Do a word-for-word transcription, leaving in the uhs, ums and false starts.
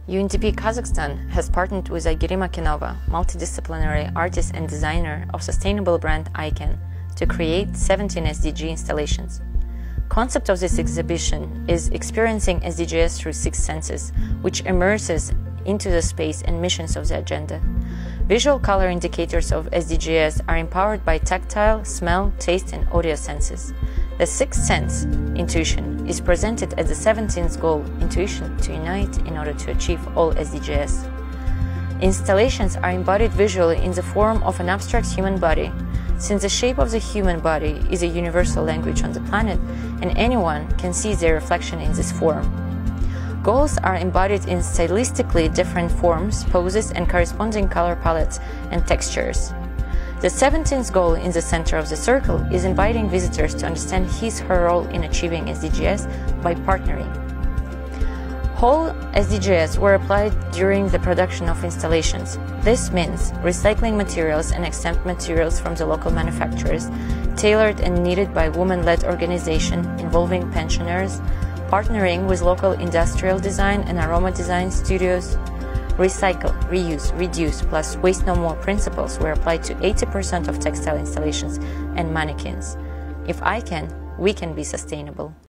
U N D P Kazakhstan has partnered with Aygeri Makinova, multidisciplinary artist and designer of sustainable brand Icon, to create seventeen S D G installations. Concept of this exhibition is experiencing S D Gs through six senses, which immerses into the space and missions of the agenda. Visual color indicators of S D Gs are empowered by tactile, smell, taste, and audio senses. The sixth sense, intuition, is presented as the seventeenth goal, intuition to unite in order to achieve all S D Gs. Installations are embodied visually in the form of an abstract human body, since the shape of the human body is a universal language on the planet, and anyone can see their reflection in this form. Goals are embodied in stylistically different forms, poses, and corresponding color palettes and textures. The seventeenth goal in the center of the circle is inviting visitors to understand his/her role in achieving S D Gs by partnering. Whole S D Gs were applied during the production of installations. This means recycling materials and exempt materials from the local manufacturers, tailored and needed by women-led organization involving pensioners, partnering with local industrial design and aroma design studios. Recycle, reuse, reduce, plus waste no more principles were applied to eighty percent of textile installations and mannequins. If I can, we can be sustainable.